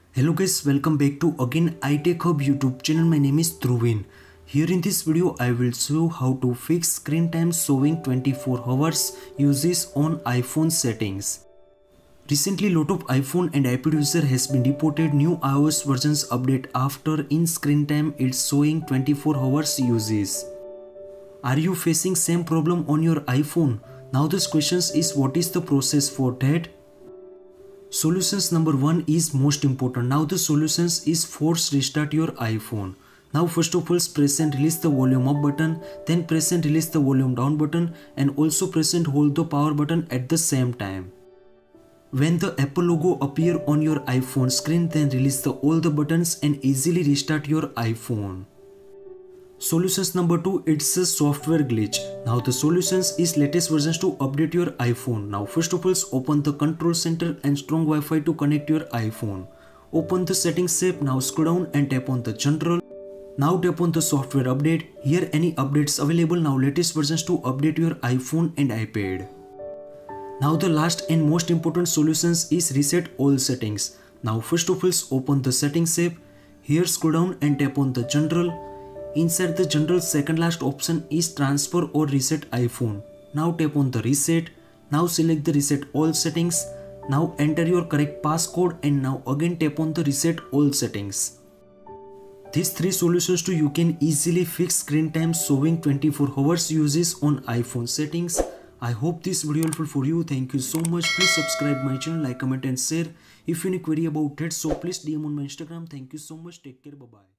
Hello guys, welcome back to again iTechHub YouTube channel. My name is Dhruvin. Here in this video I will show how to fix screen time showing 24 hours uses on iPhone settings. Recently lot of iPhone and iPad user has been reported new iOS versions update after in screen time it's showing 24 hours uses. Are you facing same problem on your iPhone? Now this question is what is the process for that? Solutions number 1 is most important. Now the solutions is force restart your iPhone. Now first of all press and release the volume up button, then press and release the volume down button, and also press and hold the power button at the same time. When the Apple logo appear on your iPhone screen, then release all the buttons and easily restart your iPhone. Solutions number 2, it's a software glitch. Now the solutions is latest versions to update your iPhone. Now first of all open the control center and strong Wi-Fi to connect your iPhone. Open the settings app, now scroll down and tap on the general. Now tap on the software update. Here any updates available, now latest versions to update your iPhone and iPad. Now the last and most important solutions is reset all settings. Now first of all open the settings app. Here scroll down and tap on the general. Inside the general second last option is transfer or reset iPhone. Now tap on the reset. Now select the reset all settings. Now enter your correct passcode and now again tap on the reset all settings. These 3 solutions to you can easily fix screen time showing 24 hours uses on iPhone settings. I hope this video helpful for you. Thank you so much. Please subscribe my channel, like, comment and share. If you have any query about that, so please DM on my Instagram. Thank you so much. Take care. Bye bye.